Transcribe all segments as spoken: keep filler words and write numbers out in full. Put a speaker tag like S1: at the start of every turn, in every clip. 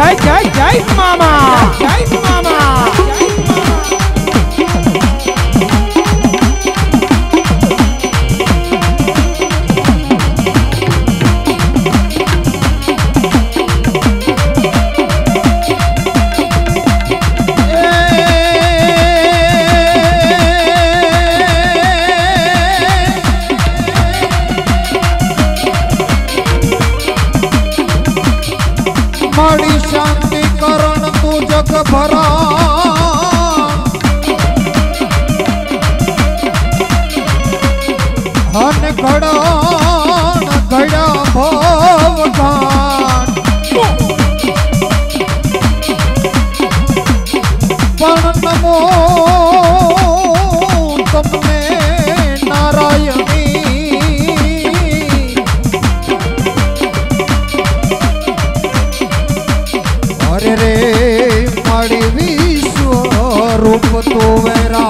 S1: जय जय जय मामा जय मामा
S2: माड़ी शांति करण तू जग भरा हन घड़ा घड़ा भवगान पण नमो तमने नारायणी अरे रे माड़ी विश्व रूप तो वेरा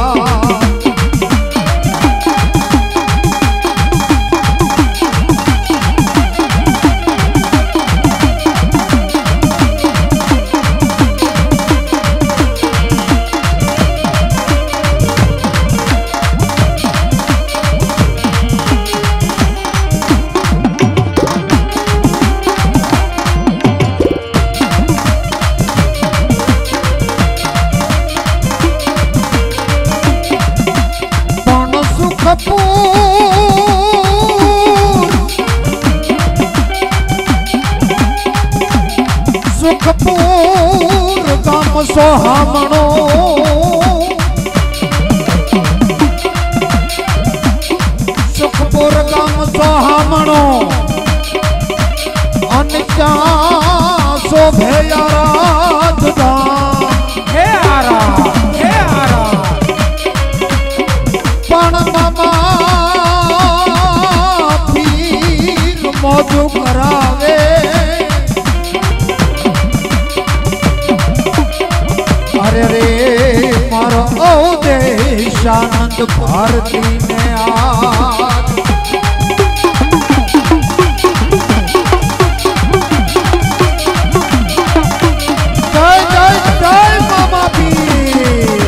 S2: सुखपुर गाम सोहामणो सुखपुर गाम सोहामणो अनिचा शोभे राजधाम
S1: हे आरा हे आरा
S2: पण मामा पीर मौजू करावे अरे रे मारो औदेशानंद भारती ने आ जय जय जय मामा पीर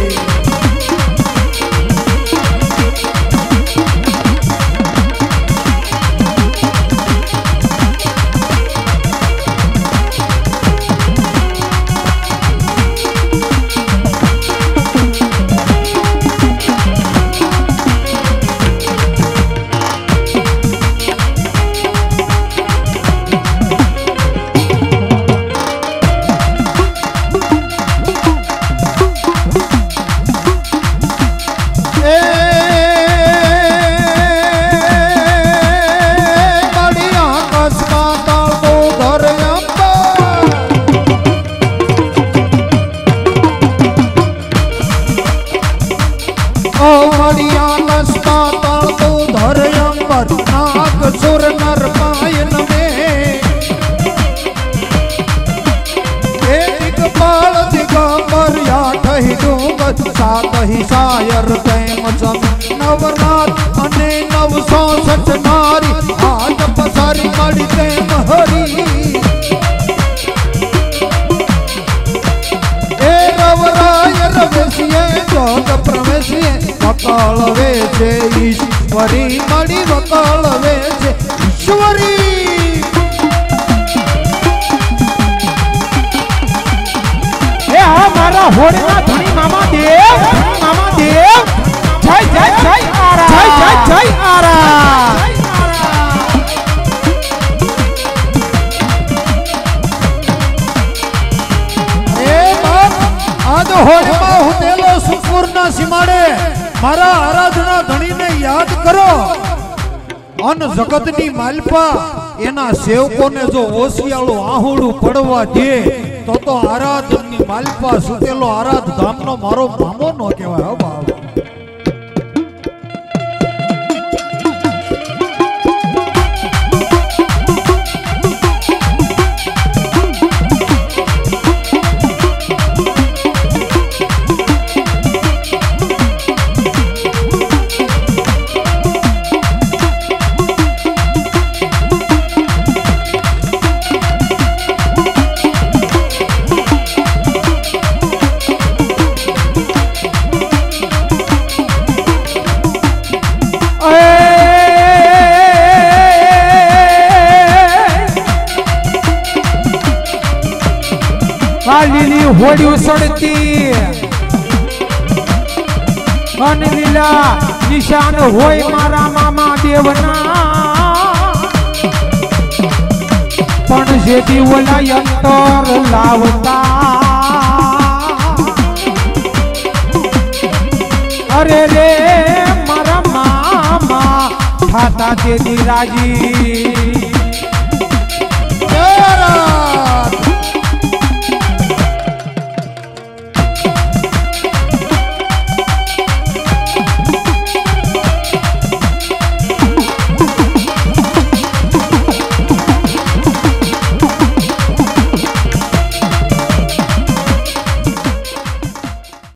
S2: ही शायर प्रेम नवनाथ अने नव सौ सठ नारी आज पसारी मड़ी प्रेम हरी ए रवराय रवेशिये जोग प्रवेशिये वकाल वेचे ईश्वरी मड़ी वकाल वेचे ईश्वरी
S1: हे हमारा होड़ना धनी मामा देव मामा देव जय जय जय आरा जय जय जय आरा
S2: ए बाप आज होड़मा हुतेलो सुखपुरना सीमाड़े मारा आराधना धनी ने याद करो अन जगतनी मालपा एना सेवको ने जो ओसियाळो आहुडू पड़वा दे तो तो आराधनी मालपा सुतेलो आराध धाम नो मारो मामो नो कहेवाय हो बाप
S1: આ લીલી હોડી સડતી અને લીલા નિશાન હોય મારા મામા દેવના પણ જેથી ઓલા યંતર લાવતા અરે રે મારા મામા થાતા તેથી રાજી
S2: જય રામ